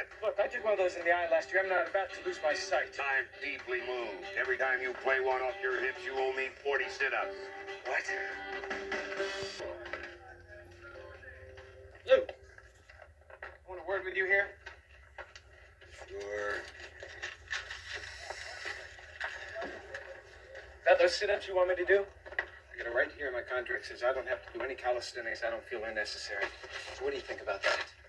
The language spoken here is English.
Look, I did one of those in the eye last year. I'm not about to lose my sight. I'm deeply moved. Every time you play one off your hips, you owe me 40 sit-ups. What? Lou, want a word with you here? Sure. About those sit-ups you want me to do? I got it right here in my contract. Says I don't have to do any calisthenics I don't feel are necessary. So what do you think about that?